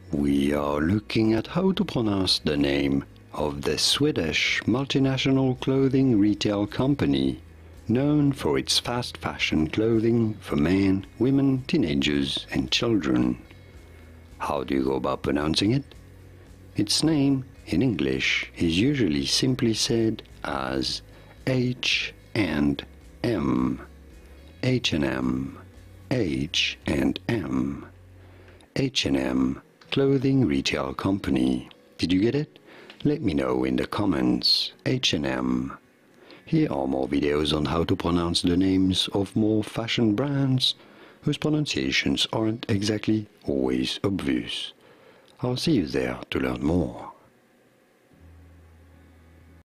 We are looking at how to pronounce the name of the Swedish multinational clothing retail company, known for its fast fashion clothing for men, women, teenagers and children. How do you go about pronouncing it? Its name in English is usually simply said as H&M, H&M, H&M, H&M Clothing Retail Company. Did you get it? Let me know in the comments. H&M. Here are more videos on how to pronounce the names of more fashion brands whose pronunciations aren't exactly always obvious. I'll see you there to learn more.